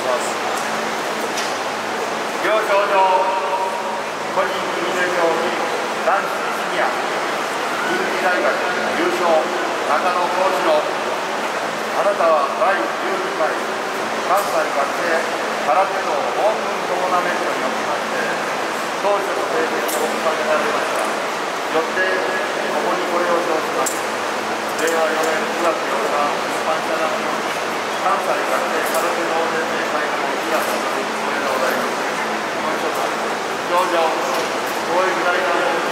します。表彰状、個人組手競技男子シニア近畿大学優勝、中野幸四郎。あなたは第12回関西学生空手道オープントーナメントにおきまして当初の成績を収められました。よってここにご了承します。令和4年9月8日一般社団の関西学生空手道連盟会の平田おめでとうございます。この書と表彰、公益財団